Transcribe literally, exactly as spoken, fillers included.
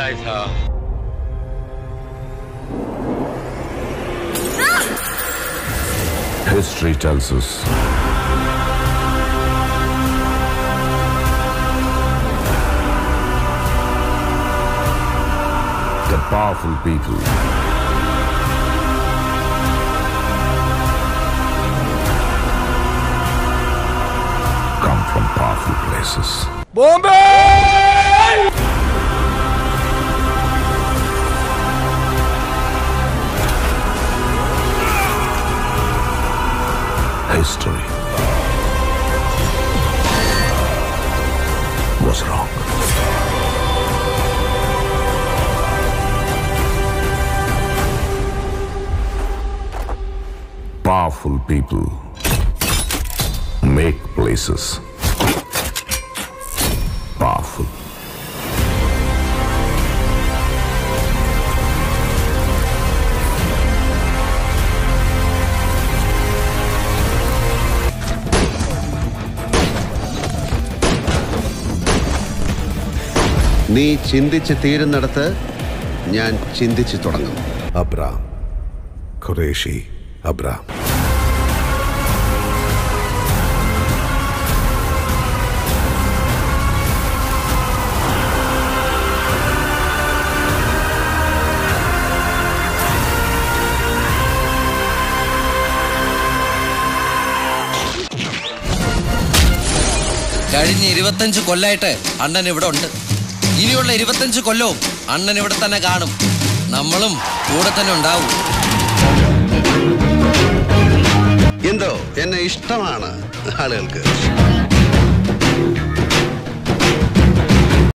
बनाया था। History tells us that powerful people come from powerful places. Bombay! History was wrong. Powerful people make places powerful. നീ ചിന്തിച്ച് തീരുന്നിടത്ത് ഞാൻ ചിന്തിച്ചു തുടങ്ങും. അബ്രാം ഖുറേഷി അബ്രാം. കഴിഞ്ഞ ഇരുപത്തഞ്ച് കൊല്ലായിട്ട് അണ്ണൻ ഇവിടെ ഉണ്ട്. ഇനിയുള്ള ഇരുപത്തഞ്ച് കൊല്ലവും അണ്ണൻ ഇവിടെ തന്നെ കാണും. നമ്മളും കൂടെ തന്നെ ഉണ്ടാവും. എന്തോ എന്നെ ഇഷ്ടമാണ് ആളുകൾക്ക്.